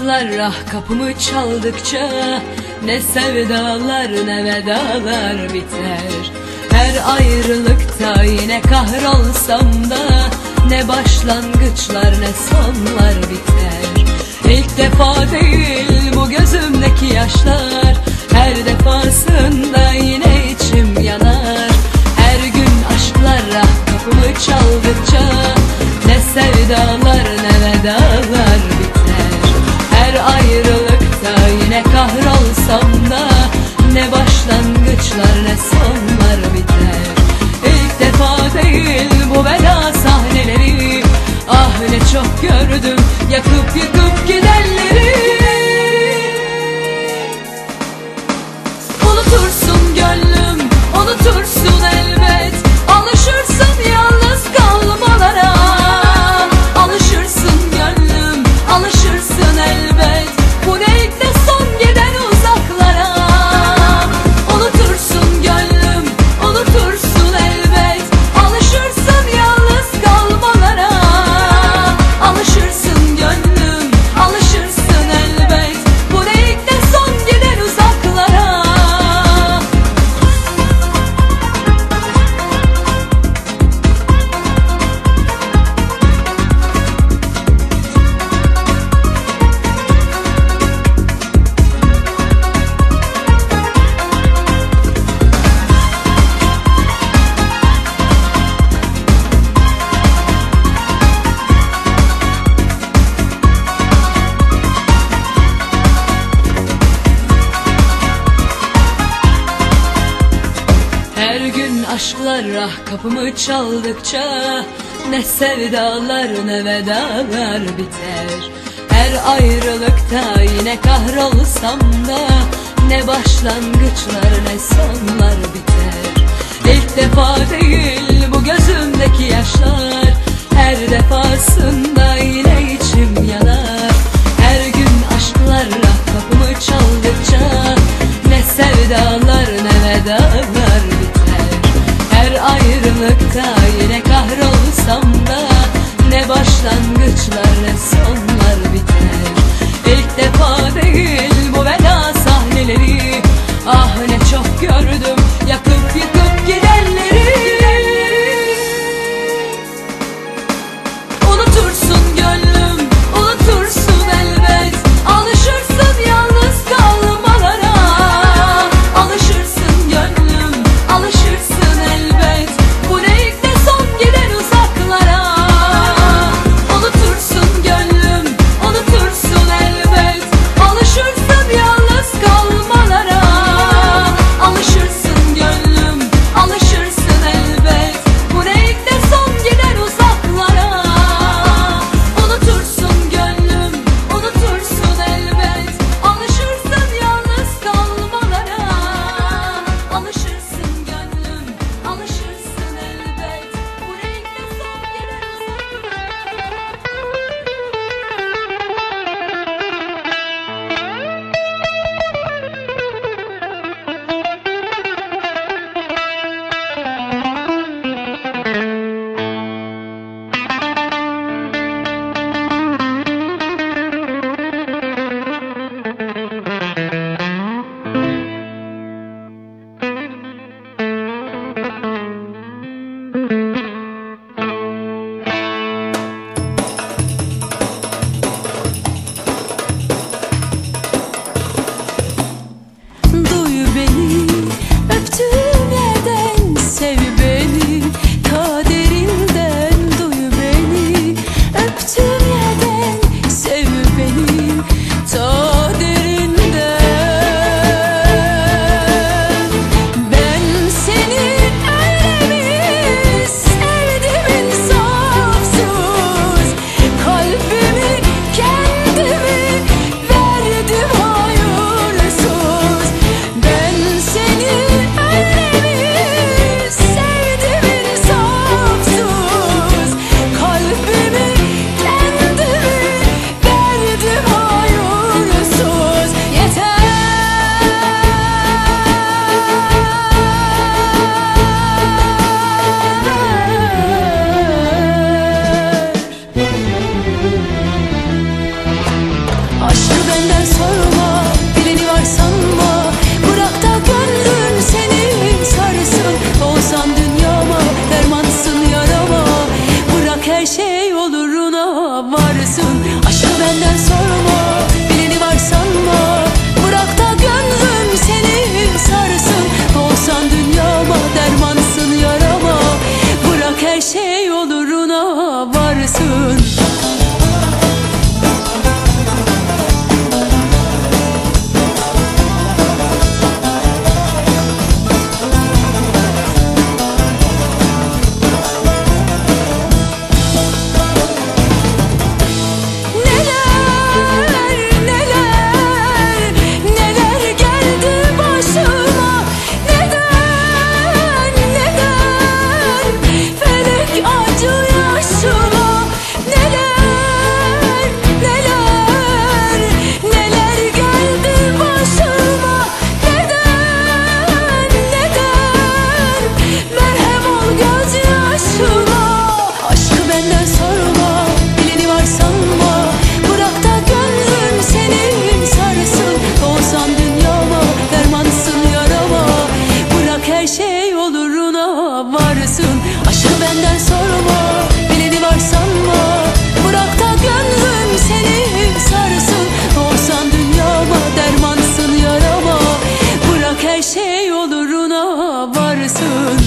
aşklar ah kapımı çaldıkça, ne sevdalar ne vedalar biter. Her ayrılıkta yine kahrolsam da, ne başlangıçlar ne sonlar biter. İlk defa değil bu gözümdeki yaşlar, her defasında yine içim yanar. Her gün aşklar ah kapımı çaldıkça, ne sevdalar ne vedalar biter. Her ayrılıkta yine kahrolsam da, ne başlangıçlar ne sonlar biter. İlk defa değil bu veda sahneleri, ah ne çok gördüm yakıp yıkıp gidenleri. Unutursun gönlüm, unutursun elbet, alışırsın yalnız kalmalara. Alışırsın gönlüm, alışırsın elbet, bu ne ilk ne son giden uzaklara. Unutursun gönlüm, unutursun elbet, alışırsın yalnız kalmalara. Alışırsın gönlüm, alışırsın elbet, bu ne ilk ne son giden uzaklara. Her gün aşklar ah kapımı çaldıkça, ne sevdalar ne vedalar biter. Her ayrılıkta yine kahrolsam da, ne başlangıçlar ne sonlar biter. İlk defa değil bu gözümdeki yaşlar, her defasında yine içim yanar. Her gün aşklar ah kapımı çaldıkça, ne sevdalar ne vedalar biter. Her ayrılıkta yine kahrolsam da, ne başlangıçlar ne sonlar biter. İlk defa değil bu veda sahneleri, ah ne çok gördüm yakıp yıkıp gidenleri. Unutursun gönlüm, unutursun elbet, alışırsın yalnız kalmalara. Alışırsın gönlüm, alışırsın elbet, bu ne ilk ne son giden uzaklara. Unutursun gönlüm, unutursun elbet, alışırsın yalnız kalmalara. her şey oluruna varsın.